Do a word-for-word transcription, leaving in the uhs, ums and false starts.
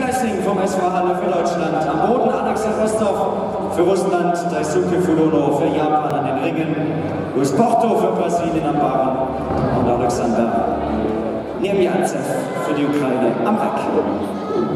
Geising vom S V Halle für Deutschland. Am Boden Alexander Rostov für Russland, Daisuke Furuno für Japan an den Ringen, Luis Porto für Brasilien am Barren und Alexander Niemyantsev für die Ukraine am Reck.